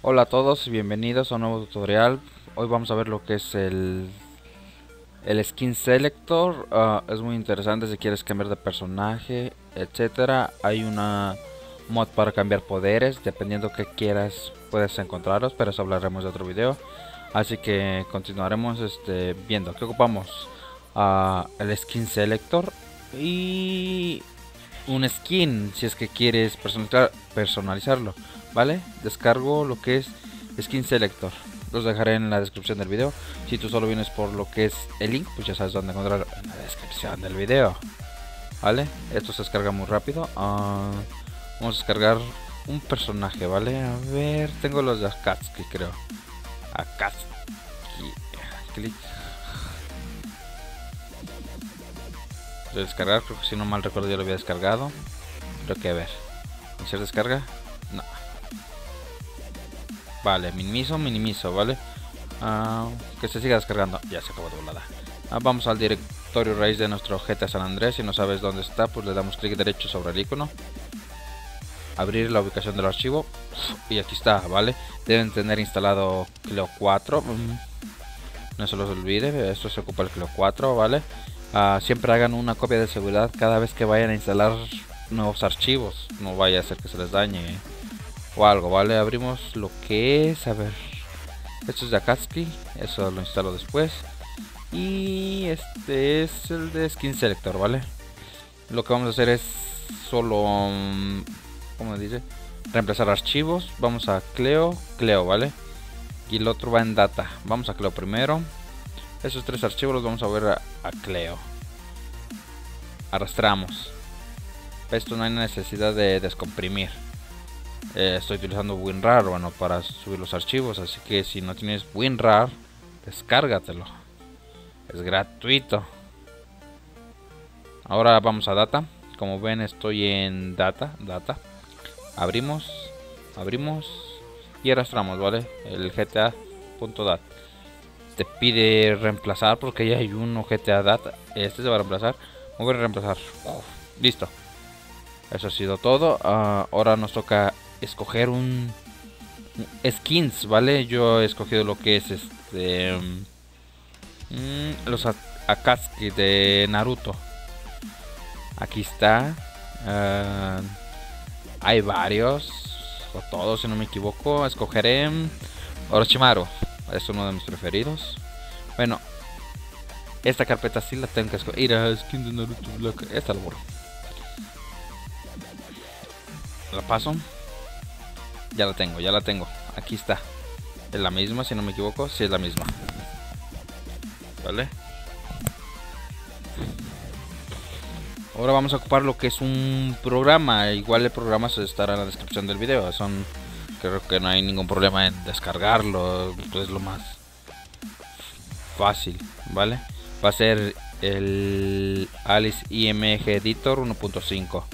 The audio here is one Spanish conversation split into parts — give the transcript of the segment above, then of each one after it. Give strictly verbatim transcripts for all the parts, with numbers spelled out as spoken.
Hola a todos y bienvenidos a un nuevo tutorial. Hoy vamos a ver lo que es el, el Skin Selector. Uh, es muy interesante si quieres cambiar de personaje, etcétera. Hay una mod para cambiar poderes, dependiendo que quieras puedes encontrarlos, pero eso hablaremos de otro video. Así que continuaremos este, viendo que ocupamos uh, el Skin Selector y un skin si es que quieres personalizar, personalizarlo. Vale, descargo lo que es Skin Selector, los dejaré en la descripción del video. Si tú solo vienes por lo que es el link, pues ya sabes dónde encontrar en la descripción del video. Vale, esto se descarga muy rápido. uh, Vamos a descargar un personaje, vale. A ver, tengo los de Akatsuki, creo. Akatsuki, clic de descargar, creo que si no mal recuerdo ya lo había descargado. Creo que a ver, ¿hacer descarga? No. Vale, minimizo, minimizo, vale. Uh, que se siga descargando. Ya se acabó de volada. Uh, vamos al directorio raíz de nuestro G T A San Andrés. Si no sabes dónde está, pues le damos clic derecho sobre el icono. Abrir la ubicación del archivo. Y aquí está, vale. Deben tener instalado Clio cuatro. Mm. No se los olvide, esto se ocupa el Clio cuatro, vale. Uh, siempre hagan una copia de seguridad cada vez que vayan a instalar nuevos archivos. No vaya a ser que se les dañe o algo, vale. Abrimos lo que es, a ver, esto es de Akatsuki, eso lo instalo después. Y este es el de Skin Selector, vale. Lo que vamos a hacer es solo, ¿cómo dice? Reemplazar archivos. Vamos a Cleo, Cleo, vale. Y el otro va en Data. Vamos a Cleo primero. Esos tres archivos los vamos a ver a, a Cleo. Arrastramos. Esto no hay necesidad de descomprimir. Eh, estoy utilizando WinRAR, bueno, para subir los archivos, así que si no tienes WinRAR, descárgatelo, es gratuito. Ahora vamos a Data. Como ven, estoy en Data, Data. Abrimos, abrimos y arrastramos, vale. El G T A.dat te pide reemplazar porque ya hay uno G T A Data. Este se va a reemplazar. Mover y reemplazar. Uf, listo. Eso ha sido todo. Uh, ahora nos toca escoger un, un skins, vale. Yo he escogido lo que es este um, los Akatsuki de Naruto. Aquí está. Uh, hay varios o todos, si no me equivoco. Escogeré Orochimaru, es uno de mis preferidos. Bueno, esta carpeta sí la tengo que escoger. Mira, skin de Naruto Black. Esta la borro. La paso. Ya la tengo, ya la tengo. Aquí está. Es la misma, si no me equivoco. Sí, es la misma. Vale. Ahora vamos a ocupar lo que es un programa. Igual el programa se estará en la descripción del video. Son, creo que no hay ningún problema en descargarlo. Es lo más fácil, ¿vale? Va a ser el Alice I M G Editor uno punto cinco.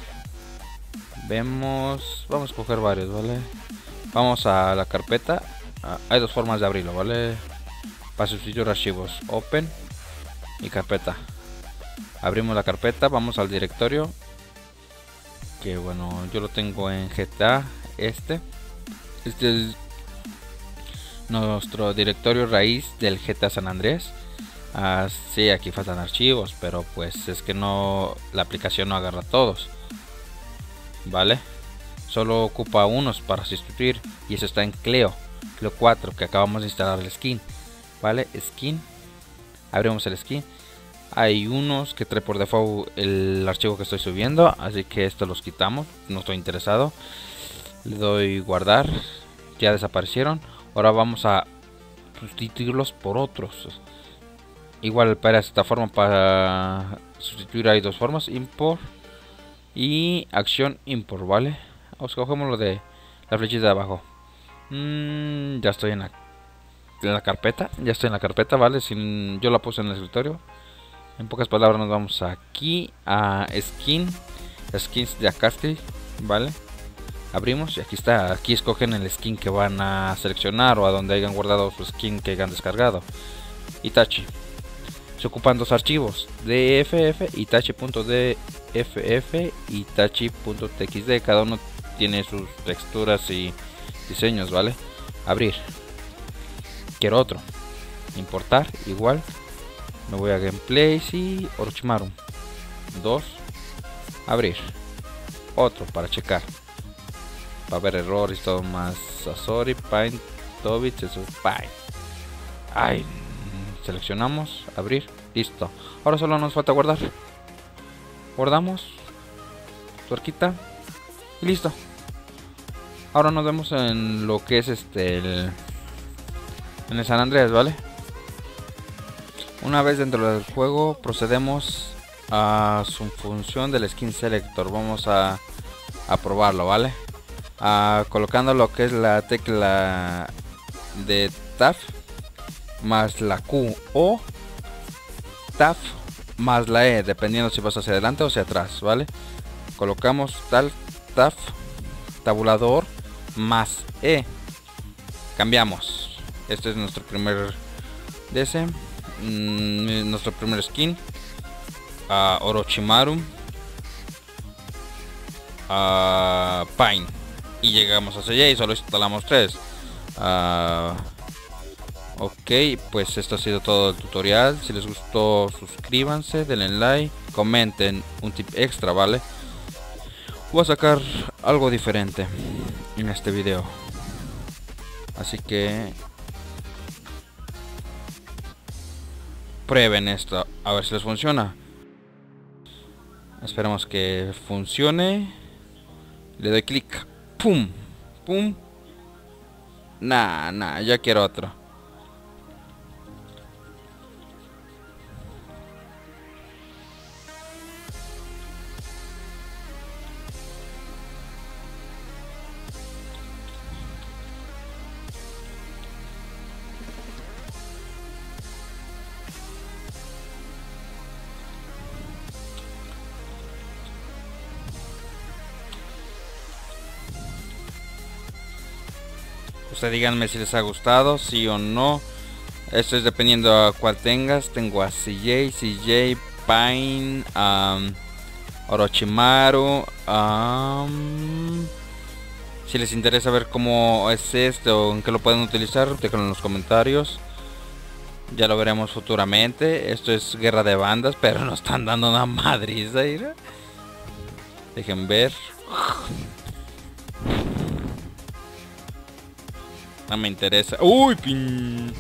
Vemos, vamos a coger varios, ¿vale? Vamos a la carpeta. Ah, hay dos formas de abrirlo, ¿vale? Para sustituir archivos, Open y carpeta. Abrimos la carpeta, vamos al directorio. Que bueno, yo lo tengo en G T A. Este Este es nuestro directorio raíz del G T A San Andrés. Ah, sí, aquí faltan archivos, pero pues es que no, la aplicación no agarra todos. Vale, solo ocupa unos para sustituir y eso está en Cleo, Cleo cuatro, que acabamos de instalar el skin. Vale, skin, abrimos el skin. Hay unos que trae por default el archivo que estoy subiendo, así que estos los quitamos, no estoy interesado. Le doy guardar, ya desaparecieron. Ahora vamos a sustituirlos por otros. Igual para esta forma, para sustituir hay dos formas, import y acción import, vale. Escogemos lo de la flechita de abajo. mm, ya estoy en la, en la carpeta, ya estoy en la carpeta, vale. Sin, yo la puse en el escritorio. En pocas palabras nos vamos aquí a skin, skins de Akatsuki, vale. Abrimos y aquí está. Aquí escogen el skin que van a seleccionar o a donde hayan guardado su skin que hayan descargado. Itachi. Se ocupan dos archivos, D F F, Itachi.dff y Itachi.txd. Cada uno tiene sus texturas y diseños, ¿vale? Abrir. Quiero otro. Importar, igual. Me voy a gameplays y Orochimaru. Dos. Abrir. Otro para checar. Para ver errores y todo más. Sasori, Paint, Tobit, eso es Paint. Ay. Seleccionamos. Abrir. Listo. Ahora solo nos falta guardar. Guardamos. Tuerquita. Y listo. Ahora nos vemos en lo que es este el, en el San Andreas, ¿vale? Una vez dentro del juego procedemos a su función del skin selector. Vamos a, a probarlo, ¿vale? A, colocando lo que es la tecla de Tab más la Q o Tab más la E, dependiendo si vas hacia adelante o hacia atrás, ¿vale? Colocamos tal Tab tabulador más E. Cambiamos. Este es nuestro primer D S. Mm, nuestro primer skin. Uh, Orochimaru. Uh, Pain. Y llegamos a ella y solo instalamos tres. Uh, ok, pues esto ha sido todo el tutorial. Si les gustó, suscríbanse, denle like, comenten un tip extra, ¿vale? Voy a sacar algo diferente en este video. Así que prueben esto, a ver si les funciona. Esperemos que funcione. Le doy clic. Pum, pum. Nah, nah, ya quiero otro. Ustedes díganme si les ha gustado, sí o no. Esto es dependiendo a cuál tengas. Tengo a C J, C J, Pain, um, Orochimaru. Um, si les interesa ver cómo es este o en qué lo pueden utilizar, déjenlo en los comentarios. Ya lo veremos futuramente. Esto es guerra de bandas, pero nos están dando una madriza. ¿eh? Dejen ver. No me interesa. Uy, pin.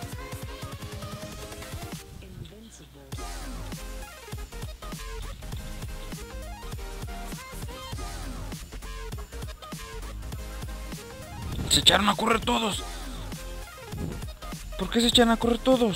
Se echaron a correr todos. ¿Por qué se echan a correr todos?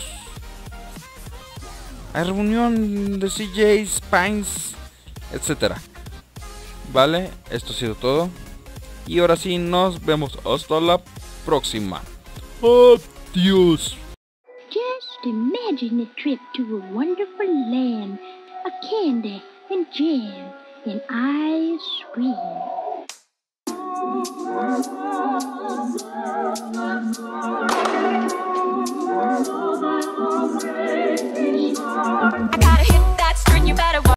Hay reunión de C Js, Pines, etcétera. Vale, esto ha sido todo. Y ahora sí, nos vemos hasta la próxima. Adiós. Just imagine a trip to a wonderful land, a candy and jam and ice cream.